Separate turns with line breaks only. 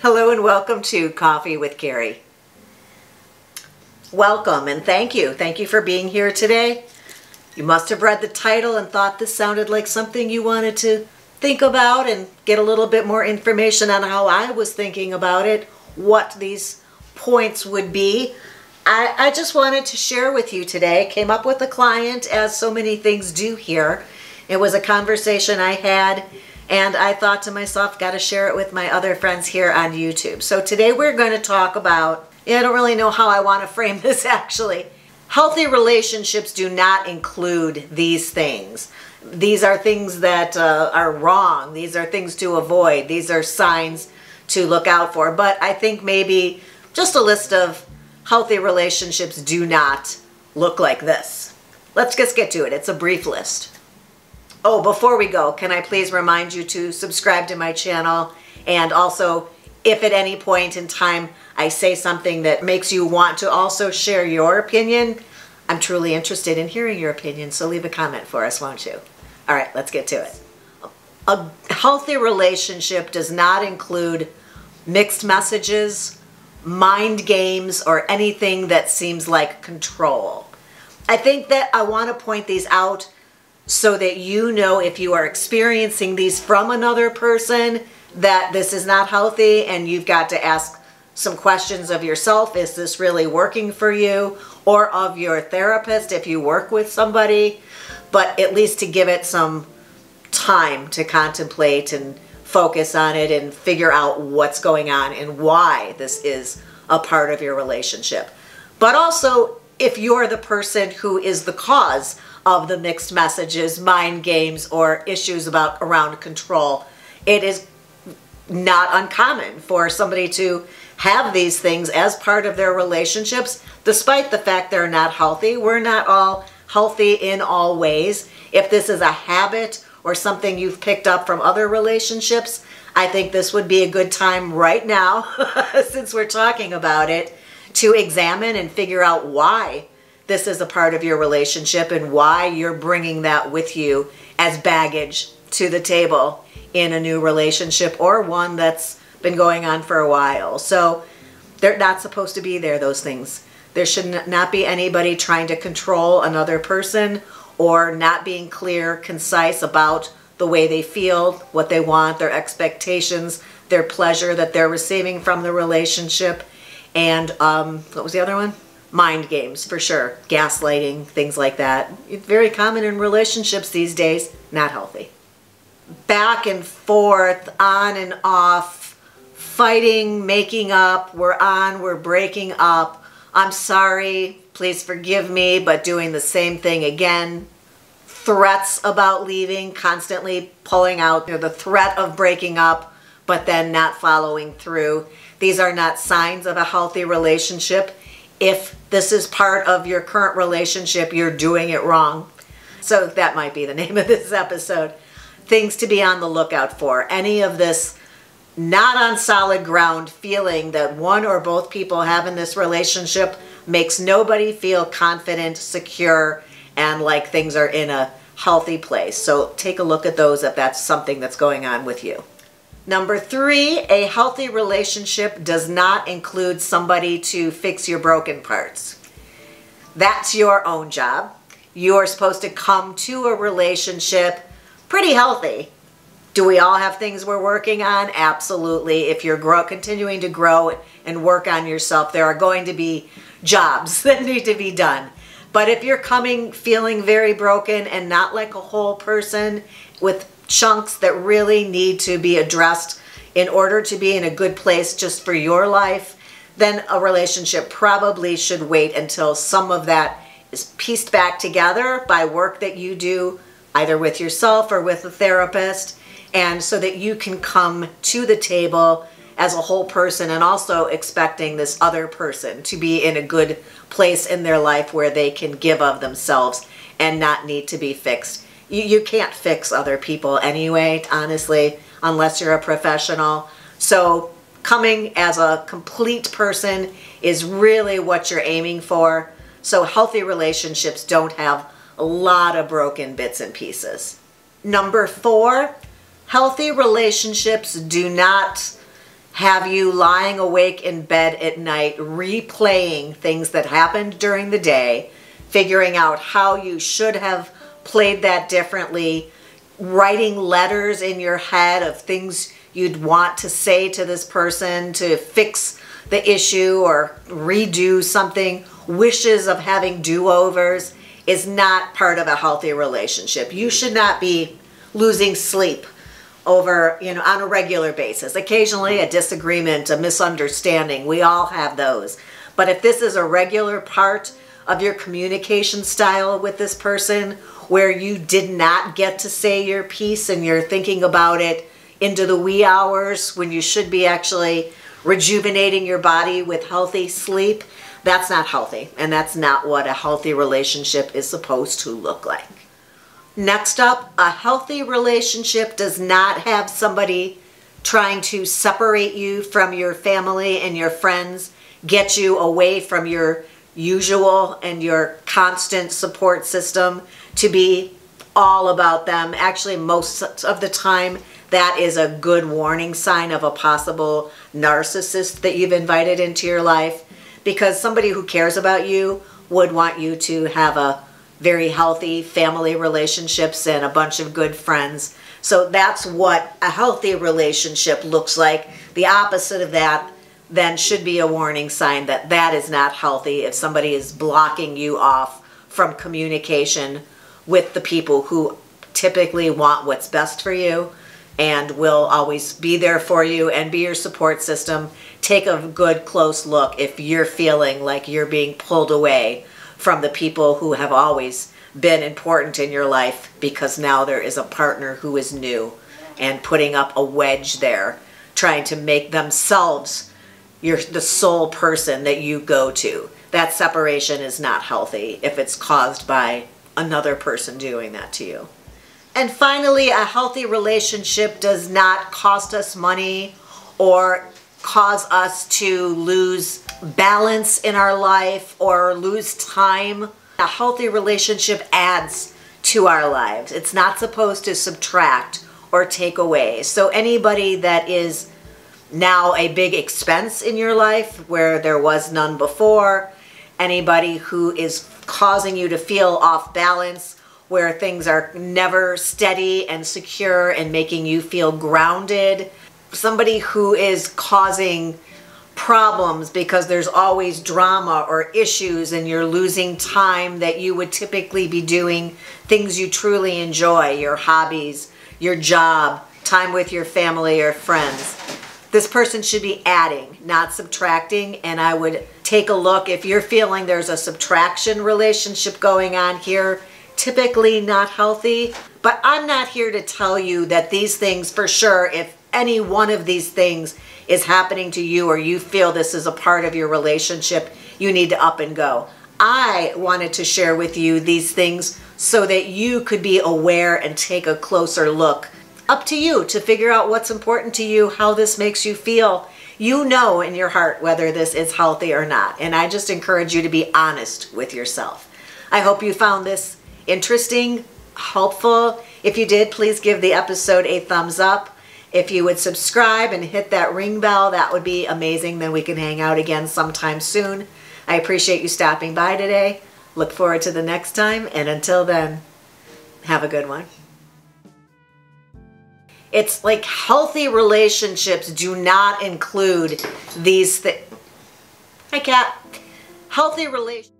Hello and welcome to Coffee with Carrie. Welcome and thank you. Thank you for being here today. You must have read the title and thought this sounded like something you wanted to think about and get a little bit more information on how I was thinking about it, what these points would be. I just wanted to share with you today. Came up with a client, as so many things do here. It was a conversation I had, and I thought to myself, got to share it with my other friends here on YouTube. So today we're going to talk about, I don't really know how I want to frame this actually. Healthy relationships do not include these things. These are things that are wrong. These are things to avoid. These are signs to look out for. But I think maybe just a list of healthy relationships do not look like this. Let's just get to it. It's a brief list. Oh, before we go, can I please remind you to subscribe to my channel, and also if at any point in time I say something that makes you want to also share your opinion, I'm truly interested in hearing your opinion, so leave a comment for us, won't you? All right, let's get to it. A healthy relationship does not include mixed messages, mind games, or anything that seems like control. I think that I want to point these out so that you know, if you are experiencing these from another person, that this is not healthy and you've got to ask some questions of yourself. Is this really working for you? Or of your therapist if you work with somebody, but at least to give it some time to contemplate and focus on it and figure out what's going on and why this is a part of your relationship. But also, if you're the person who is the cause of the mixed messages, mind games, or issues around control, it is not uncommon for somebody to have these things as part of their relationships, despite the fact they're not healthy. We're not all healthy in all ways. If this is a habit or something you've picked up from other relationships, I think this would be a good time right now, since we're talking about it, to examine and figure out why this is a part of your relationship and why you're bringing that with you as baggage to the table in a new relationship or one that's been going on for a while. So they're not supposed to be there, those things. There should not be anybody trying to control another person or not being clear, concise about the way they feel, what they want, their expectations, their pleasure that they're receiving from the relationship. And what was the other one? Mind games, for sure. Gaslighting, things like that. It's very common in relationships these days. Not healthy. Back and forth, on and off, fighting, making up, we're on, we're breaking up, I'm sorry, please forgive me, but doing the same thing again. Threats about leaving, constantly pulling out the threat of breaking up, but then not following through. These are not signs of a healthy relationship. If this is part of your current relationship, you're doing it wrong. So that might be the name of this episode. Things to be on the lookout for. Any of this not on solid ground feeling that one or both people have in this relationship makes nobody feel confident, secure, and like things are in a healthy place. So take a look at those if that's something that's going on with you. Number 3, a healthy relationship does not include somebody to fix your broken parts. That's your own job. You're supposed to come to a relationship pretty healthy. Do we all have things we're working on? Absolutely. If you're continuing to grow and work on yourself, there are going to be jobs that need to be done. But if you're coming feeling very broken and not like a whole person with chunks that really need to be addressed in order to be in a good place just for your life, then a relationship probably should wait until some of that is pieced back together by work that you do either with yourself or with a therapist, and so that you can come to the table as a whole person and also expecting this other person to be in a good place in their life where they can give of themselves and not need to be fixed. You can't fix other people anyway, honestly, unless you're a professional. So coming as a complete person is really what you're aiming for. So healthy relationships don't have a lot of broken bits and pieces. Number 4, healthy relationships do not have you lying awake in bed at night replaying things that happened during the day, figuring out how you should have played that differently, writing letters in your head of things you'd want to say to this person to fix the issue or redo something, wishes of having do-overs, is not part of a healthy relationship. You should not be losing sleep over, on a regular basis. Occasionally a disagreement, a misunderstanding, we all have those. But if this is a regular part of your communication style with this person where you did not get to say your piece and you're thinking about it into the wee hours when you should be actually rejuvenating your body with healthy sleep, that's not healthy. And that's not what a healthy relationship is supposed to look like. Next up, a healthy relationship does not have somebody trying to separate you from your family and your friends, get you away from your usual and your constant support system to be all about them. Actually, most of the time, that is a good warning sign of a possible narcissist that you've invited into your life, because somebody who cares about you would want you to have a very healthy family relationships and a bunch of good friends. So that's what a healthy relationship looks like. The opposite of that then should be a warning sign that that is not healthy if somebody is blocking you off from communication with the people who typically want what's best for you and will always be there for you and be your support system. Take a good close look if you're feeling like you're being pulled away from the people who have always been important in your life, because now there is a partner who is new and putting up a wedge there, trying to make themselves the sole person that you go to. That separation is not healthy if it's caused by another person doing that to you. And finally, a healthy relationship does not cost us money or cause us to lose balance in our life or lose time. A healthy relationship adds to our lives. It's not supposed to subtract or take away. So anybody that is now a big expense in your life where there was none before, anybody who is causing you to feel off balance, where things are never steady and secure and making you feel grounded, somebody who is causing problems because there's always drama or issues and you're losing time that you would typically be doing things you truly enjoy, your hobbies, your job, time with your family or friends. This person should be adding, not subtracting, and I would take a look if you're feeling there's a subtraction relationship going on here, typically not healthy. But I'm not here to tell you that these things for sure, if any one of these things is happening to you or you feel this is a part of your relationship, you need to up and go. I wanted to share with you these things so that you could be aware and take a closer look. Up to you to figure out what's important to you, how this makes you feel. You know in your heart whether this is healthy or not. And I just encourage you to be honest with yourself. I hope you found this interesting, helpful. If you did, please give the episode a thumbs up. If you would subscribe and hit that ring bell, that would be amazing. Then we can hang out again sometime soon. I appreciate you stopping by today. Look forward to the next time. And until then, have a good one. It's like healthy relationships do not include these things. Hi, cat. Healthy relationships.